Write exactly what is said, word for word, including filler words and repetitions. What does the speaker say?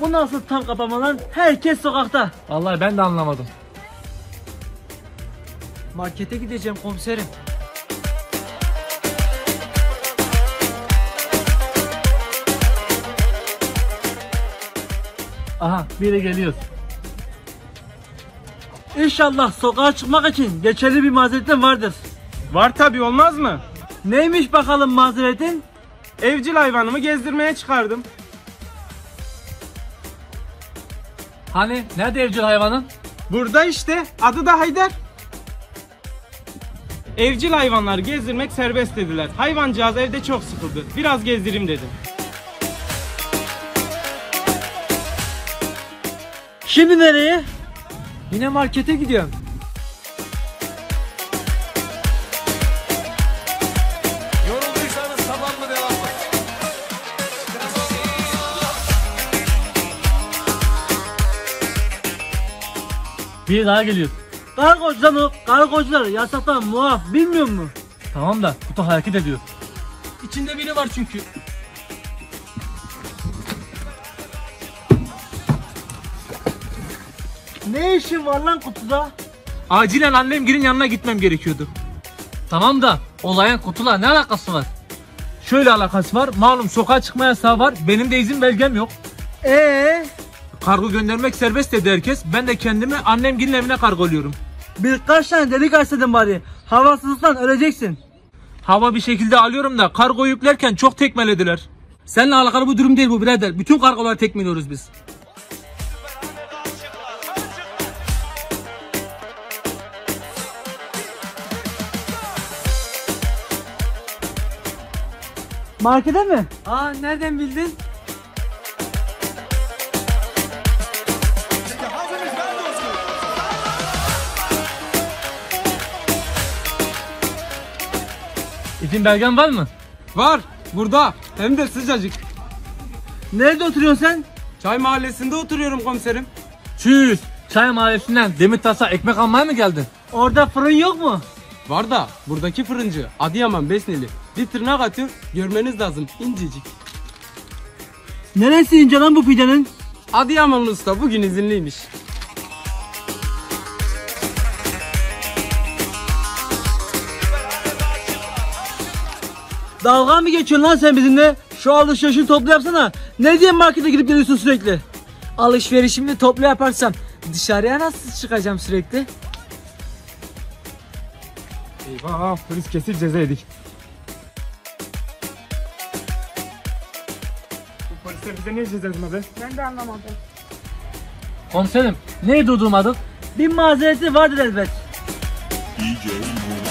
Bu nasıl tam kapama lan? Herkes sokakta. Vallahi ben de anlamadım. Markete gideceğim komiserim. Aha, biri geliyor. İnşallah sokağa çıkmak için geçerli bir mazeretin vardır. Var tabi, olmaz mı? Neymiş bakalım mazeretin? Evcil hayvanımı gezdirmeye çıkardım. Hani nerede evcil hayvanın? Burada işte, adı da Haydar. Evcil hayvanları gezdirmek serbest dediler. Hayvancağız evde çok sıkıldı. Biraz gezdireyim dedim. Şimdi nereye? Yine markete gidiyorum. Yorulduysanız tamam mı, devam mı? Biri daha geliyor. Kargocular mı? Kargocular yasaktan muaf, bilmiyor musun? Tamam da kutu hareket ediyor. İçinde biri var çünkü. Ne işin var lan kutuda? Acilen annemgilin yanına gitmem gerekiyordu. Tamam da olayın kutuyla ne alakası var? Şöyle alakası var. Malum sokağa çıkma yasağı var. Benim de izin belgem yok. Ee, Kargo göndermek serbest dedi herkes. Ben de kendimi annemgilin evine kargoluyorum. birkaç tane delik açsaydın bari. Havasızlıktan öleceksin. Hava bir şekilde alıyorum da kargo yüklerken çok tekmelediler. Seninle alakalı bu durum değil bu birader. Bütün kargoları tekmeliyoruz biz. Markete mi? Aa, nereden bildin? İzin belgen var mı? Var burada, hem de sıcacık. Nerede oturuyorsun sen? Çay mahallesinde oturuyorum komiserim. Çüz. Çay mahallesinden demir tasa ekmek almaya mı geldin? Orada fırın yok mu? Var da buradaki fırıncı Adıyaman Besneli. Bir tırnak atıyor, görmeniz lazım, incecik. Neresi ince lan bu pidenin? Adıyamanlı usta bugün izinliymiş. Dalga mı geçiyorsun lan sen bizimle? Şu alışverişini toplu yapsana. Ne diye markete gidip geliyorsun sürekli? Alışverişimi toplu yaparsam dışarıya nasıl çıkacağım sürekli? Eyvah, polis kesin ceza yedik. Bu polisler bize niye ceza yazmadı? Komiserim, neyi durdurmadın? Bir mazereti vardır elbet. D J